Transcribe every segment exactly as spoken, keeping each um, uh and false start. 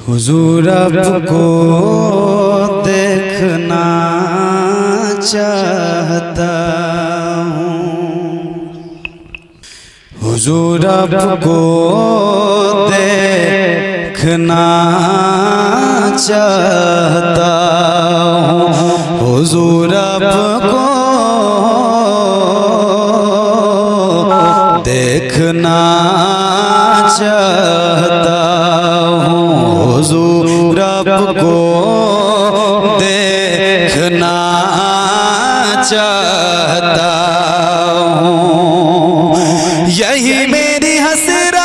हुजूर आपको देखना चाहता हूँ, हुजूर आपको देखना चाहता हूँ, हुजूर आपको देखना चाहता हूँ, हुजूर आपको देखना चाहता हूँ। यही मेरी हसरत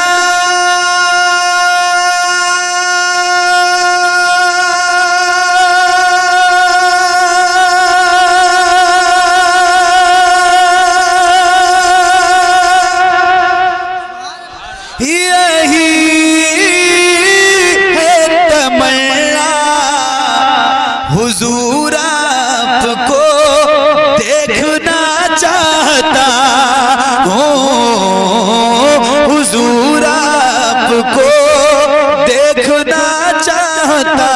हुजूर आपको देखना चाहता हूँ, हुजूर आपको देखना चाहता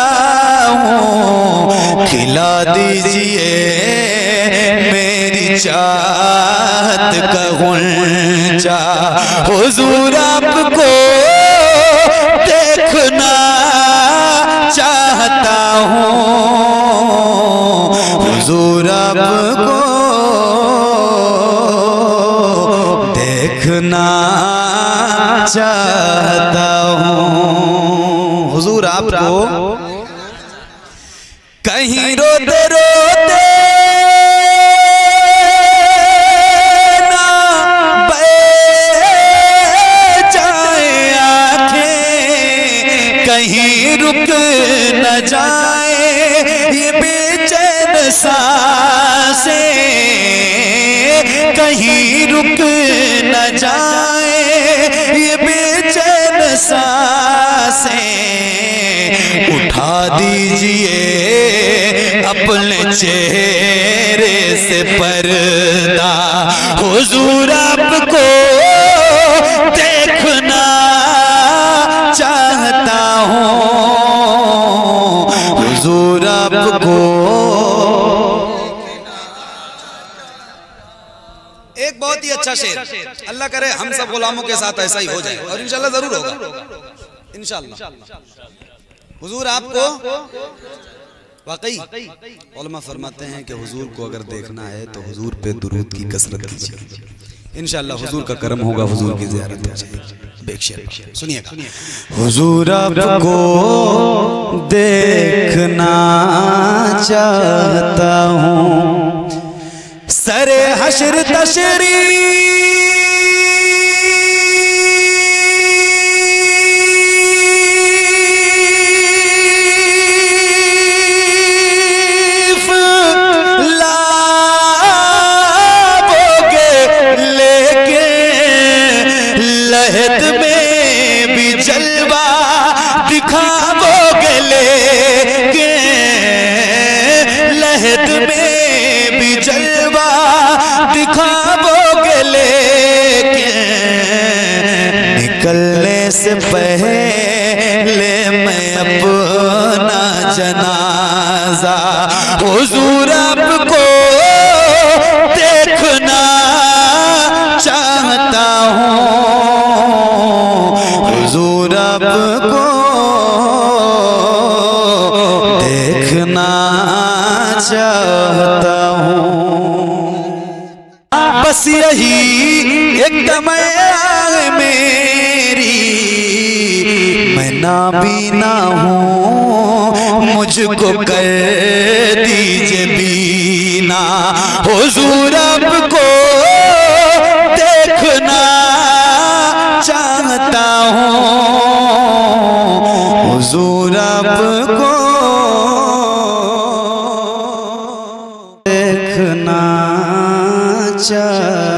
हूँ। खिला दीजिए मेरी चाहत का गुंजा, हुजूर आपको देखना चाहता हूँ, हुजूर आपको देखना चाहता हूँ। हुजूर आपको कहीं रोते रोते ना बह जाए आँखें, कहीं रुक न जाए ये बेचैन सांसें, कहीं रुक न जाए ये बेचैन सांसें। उठा दीजिए अपने चेहरे से पर्दा, हुजूर आपको देखना चाहता हूँ, हुजूर आपको। एक बहुत ही अच्छा शेर, अल्लाह करे हम सब गुलामों के साथ ऐसा ही हो जाए और इंशाल्लाह जरूर होगा, इंशाल्लाह। हुजूर आपको वाकई उलमा फरमाते हैं कि हुजूर को अगर देखना है तो हुजूर पे दुरूद की कसरत कीजिए, इंशाल्लाह हुजूर का करम होगा, हुजूर की ज़ियारत हो जाएगी। बेशक सुनिएगा, हुजूर आपको देखना चाहता हूँ, सरे हश्र तशरीफ लहद में भी जलवा दिखाओगे लेके, लहद में भी जलवा दिखाओगे लेके, निकलने से पहले मैं अपना जनाजा, हुजूर आपको देखना चाहता हूँ, हुजूर आपको देखना चाहता हूँ। बस यही एक तमन्ना मेरी, मैं नाबीना हूँ, मुझको कर दीजिए बीना, हुजूर आपको देखना चाहता हूँ, हुजूर आपको देखना चाहता